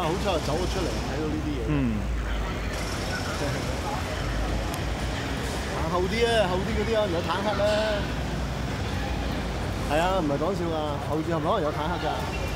好彩又走咗出嚟，睇到呢啲嘢。 嗯。 行後啲啊，後啲嗰啲可能有坦克啦。係啊，唔係講笑啊，後邊可能有坦克㗎。